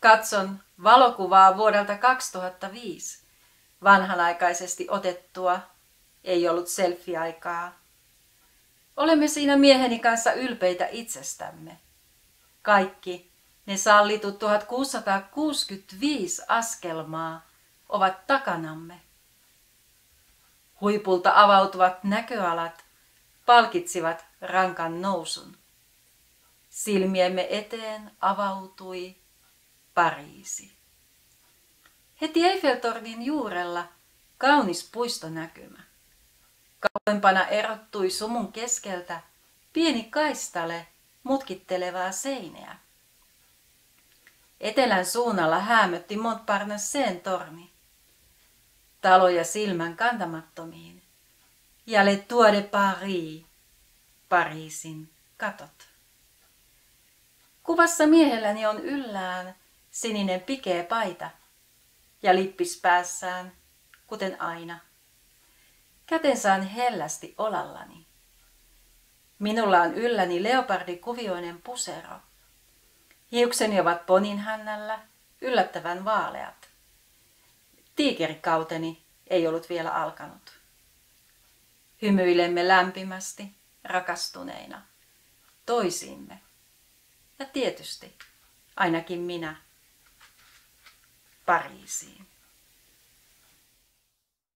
Katson valokuvaa vuodelta 2005. Vanhanaikaisesti otettua, ei ollut selfie-aikaa. Olemme siinä mieheni kanssa ylpeitä itsestämme. Kaikki ne sallitut 1665 askelmaa ovat takanamme. Huipulta avautuvat näköalat palkitsivat rankan nousun. Silmiemme eteen avautui Pariisi. Heti Eiffeltornin juurella kaunis puistonäkymä. Kauempana erottui sumun keskeltä pieni kaistale mutkittelevaa seinää. Etelän suunnalla häämötti Montparnassen torni. Taloja silmän kantamattomiin. Ja Le Tour de Paris, Pariisin katot. Kuvassa miehelläni on yllään sininen pikeä paita ja lippis päässään, kuten aina. Kätensä on hellästi olallani. Minulla on ylläni leopardikuvioinen pusero. Hiukseni ovat poninhännällä, yllättävän vaaleat. Tiikerikauteni ei ollut vielä alkanut. Hymyilemme lämpimästi, rakastuneina, toisiimme. Ja tietysti, ainakin minä, Pariisiin.